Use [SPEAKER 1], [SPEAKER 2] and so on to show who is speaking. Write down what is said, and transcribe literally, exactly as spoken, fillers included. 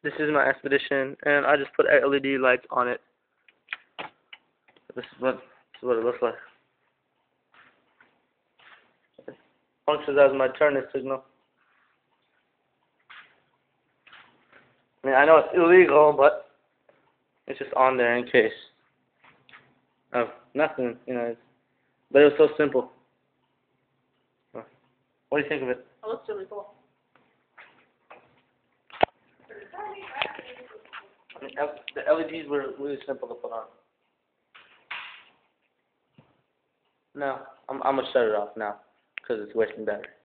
[SPEAKER 1] This is my expedition, and I just put L E D lights on it. This is what this is what it looks like. It functions as my turning signal. I mean, I know it's illegal, but it's just on there in case. Oh, nothing, you know. It's, but it was so simple. What do you think of it?
[SPEAKER 2] It looks really cool.
[SPEAKER 1] I mean, the L E Ds were really simple to put on. No, I'm I'm gonna shut it off now because it's wasting battery.